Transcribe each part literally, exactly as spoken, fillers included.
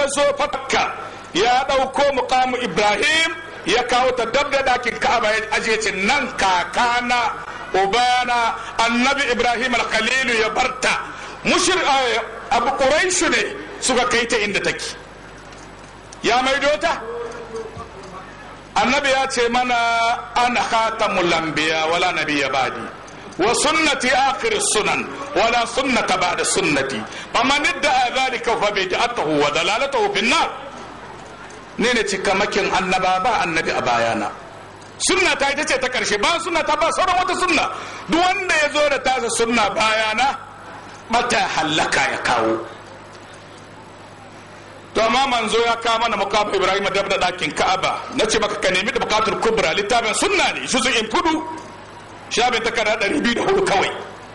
zo fakka ya ɗauko muqamu Ibrahim ya kawo ta dab da ɗakin Ka'aba ya aje ce nan kakana ubana annabi Ibrahim al-Khalilu ya barta mushir abu Quraishu ne suka kai ta inda take ya maido ta annabi ya ce mana ana khatamul anbiya wala nabiyya ba'di wa sunnati akhir sunan wala sunnata ba'da sunnati faman idda'a dhalika fa bid'atuhu wa dalalatuhu fin nar ne ne cikamakin annaba ba annabi a bayana sunna ta ita ce ta karshe ba sunna ta ba sauran wata sunna duk wanda ya zo da tasa sunna bayana mata halaka ya kawo to amma manzo ya kawo mana muqam Ibrahim da da dakin Ka'aba nace maka ka nemi da bukatul kubra littafin sunna ne shi in kudu shabin ta kada ɗari biyu da hudu kawai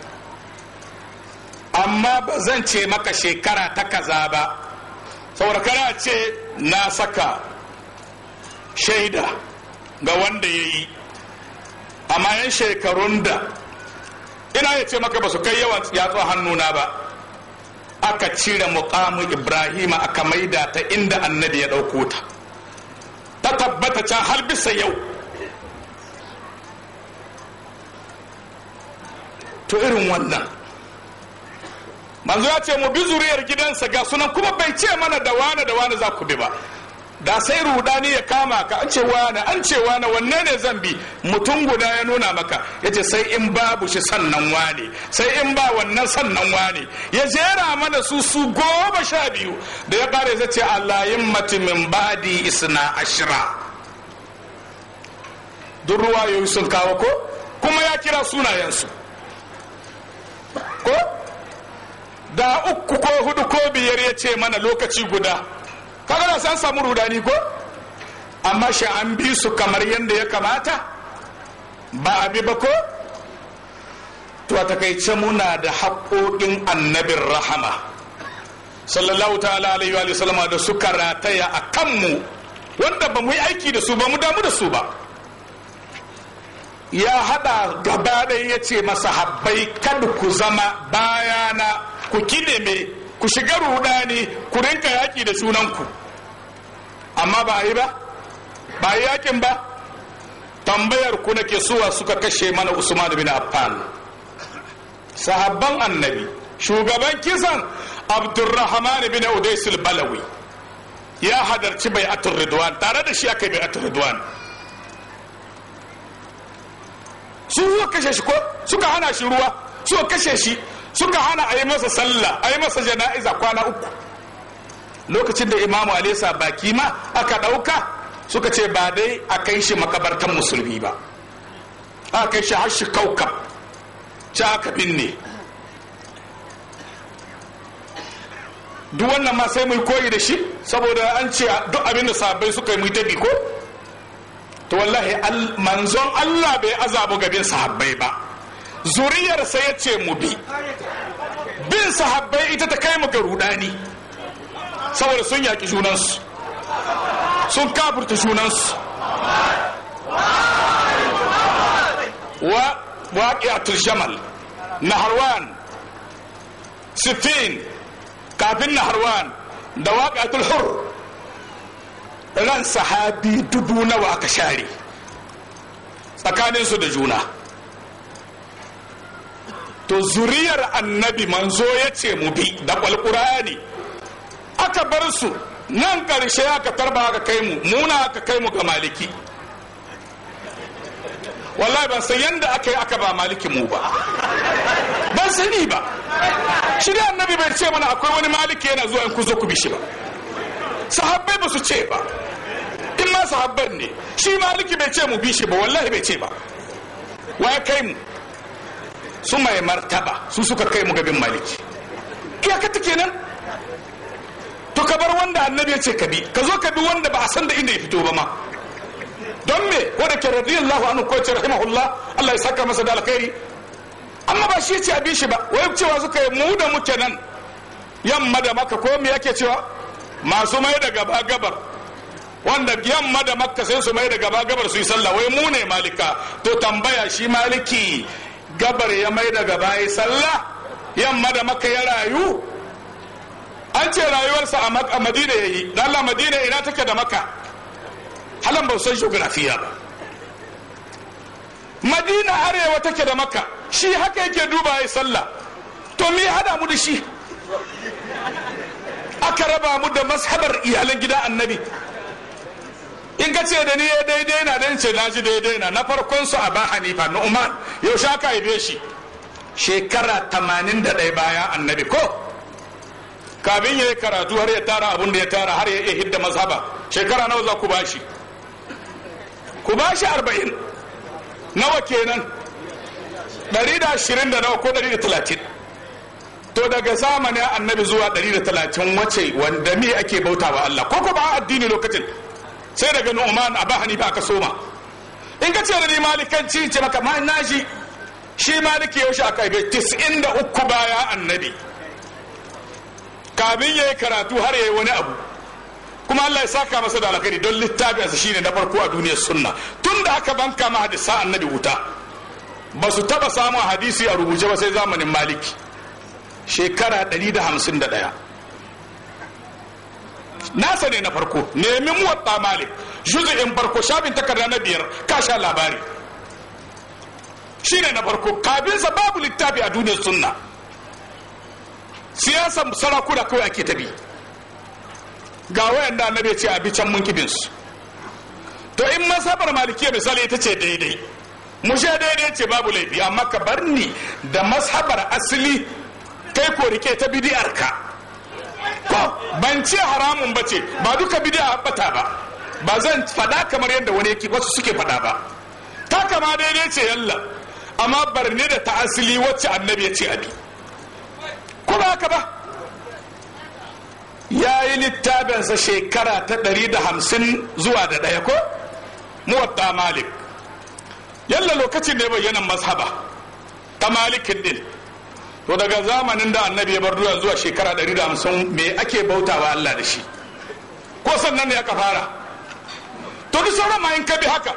amma ba zan ce maka shekara ta kaza ba saboda kana ce na saka shaida ga wanda ya yi amma yan shekarun da ina ya ce maka ba su kai yawan yatsu hannuna ba aka cire muqamu Ibrahim aka maida ta inda annabi ya ɗauko ta ta tabbata can har bisa yau to irin wannan manzo ya ce mu bi zuriyar gidansa ga sunan kuma bai ce mana da wane da wane za ku bi ba da sai rudani ya kama ka an ce wane an ce wane wanne ne zan bi mutum guda ya nuna maka yace sai in babu shi sannan wane sai in ba wannan sannan wane ya jera mana su su goma sha biyu da ya kare zai ce Allah yimmati min badi isna ashra duk ruwayoyi sun kawo ko kuma ya kira sunayensu ko da uku ko hudu ko biyar ya ce mana lokaci guda kaga da san samu rudani ko amma shi an bi su kamar yadda ya kamata ba a bi ba ko to a takaice muna da haƙoƙin annabin rahama sallallahu ta'ala alaihi wa sallama da suka rataya a kanmu wanda ba mu yi aiki da su ba mu damu da su ba ya hada gaba ɗaya ya ce masa habbai kada ku zama bayana ku kideme ku shiga rudani ku rinka yaki da sunanku amma ba a yi ba ba a yi yakin ba tambayar ku nake suwa suka kashe mana Usman bin Affan sahabban annabi shugaban kisan Abdurrahman bin Udais al-Balawi ya hadarci bai'atul ridwan tare da shi aka yi bai'atul ridwan su suka kashe shi ko suka hana shi ruwa suka kashe shi suka hana a yi masa sallah a yi masa jana'iza kwana uku lokacin da imamu alisa baki ma aka ɗauka suka ce ba dai a kai shi makabartan musulmi ba aka kai shi har shi kaukab ci aka binne duk wannan ma sai mu koyi da shi saboda an ce duk abin da sahabbai suka yi mu tabi ko to wallahi manzon Allah bai azabu gabin sahabbai ba zuriyarsa ya ce mu bi bin sahabbai ita ta kai mu ga rudani saboda sun yaki junansu sun kafurta junansu wa waqi'atul jamal naharwan sittin kafin naharwan da waqi'atul hur ran sahabi dubu nawa aka share tsakaninsu da juna to zuriyar annabi manzo ya ce mu bi da alqur'ani aka bar su nan karshe aka tarba aka kai mu muna aka kai mu ga maliki wallahi ban san yanda aka yi aka ba maliki mu ba ban sani ba shi da annabi bai ce mana akwai wani maliki yana zuwa in ku zo ku bi shi ba sahabbai ba su ce ba in ma sahabban ne shi maliki bai ce mu bi shi ba wallahi bai ce ba waya kai mu su mai martaba su suka kai mu gabin maliki iyaka ta kenan to ka bar wanda annabi ya ce ka bi ka zo ka bi wanda ba a san da inda ya fito ba ma don me ko da ke radiyallahu anhu ko ce rahimahullah Allah ya saka masa da alkhairi amma ba shi ya ce a bi shi ba wai cewa suka yi mu da muke nan yamma da maka ko me yake cewa masu mai da gaba gabar wanda yamma da makka sai su mai da gaba gabar su yi sallah wai mu ne malika to tambaya shi maliki gabar ya mai da gaba yi sallah yamma da makka ya rayu an ce rayuwarsa a madina ya yi. Dan Allah, madina ina take da maka? Halan ba san geografiya ba. Madina arewa take da maka, shi haka yake duba ya sallah. To me hada mu da shi? Aka raba mu da mashabar iyalan gidan annabi. In ka ce da ni ya daidai na, dan ce na ji daidai na. Na farkon su Aba Hanifa Nu'man, yaushe aka haife shi? Shekara tamanin da ɗaya bayan annabi ko? Kafin ya yi karatu har ya tara abin da ya tara, har ya iya hidda mazhaba, shekara nawa za ku bashi? Ku bashi arba'in. Nawa kenan? ɗari da ashirin da nawa ko ɗari da talatin? To daga zamanin annabi zuwa ɗari da talatin wace wanda me ake bauta wa Allah? Ko ko ba addini lokacin? Sai daga Nu'man Aba Hanifa aka soma. In ka ce da ni malikanci ce maka ma naji, shi maliki yaushe aka haife tis'in da uku baya annabi. Kafin ya yi karatu har ya yi wani abu, kuma Allah ya saka masa da alkhairi don littafinsa shine na farko a duniyar sunna. Tun da aka banka ma hadisa annabi wuta, ba su taba samun hadisi a rubuce ba sai zamanin maliki, shekara ɗari da hamsin da ɗaya. Nasa ne na farko. Nemi muwatta malik juzu'in farko shafin takarda na biyar ka sha labari. Shine na farko. Kabinsa babu littafi a duniyar sunna. Siyasan sarakuna kawai ake tabi. Ga wayanda annabi ya ce a bi can mun kibinsu. To in masabar malikiya misali ita ce daidai, mushe daidai ce babu laifi, amma ka bar ni da mashabar asali kai ko rike ta bidiyar ka. Ko ban ce haramun ba ce, ba duka bidiya bata ba, ba zan fada kamar yadda wani yake wasu suke fada ba. Ta kama daidai ce yalla, amma bar ni da ta asali wacce annabi ya ce abi. Ko ba haka ba? Ya yi littafinsa shekara ta ɗari da hamsin zuwa da ɗaya ko? Muwatta Malik. Yalla lokacin da ya bayyana mazhaba ta Malikin din. To daga zamanin da annabi ya bar duniya zuwa shekara ɗari da hamsin me ake bautawa Allah da shi? Ko sannan ne aka fara? To duk sauran ma in ka bi haka.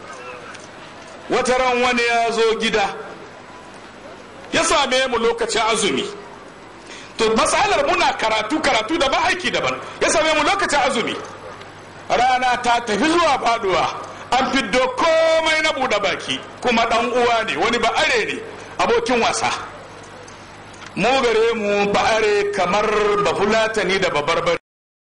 Wata ran wani ya zo gida ya same mu lokacin azumi. To matsalar muna karatu karatu da ba aiki daban. Ya same mu lokacin azumi. Rana ta tafi zuwa faduwa, an fiddo komai na buɗe baki, kuma ɗan uwa ne, wani ba'are ne, abokin wasa. Mu gare mu ba'are kamar bafulatani da babarbare.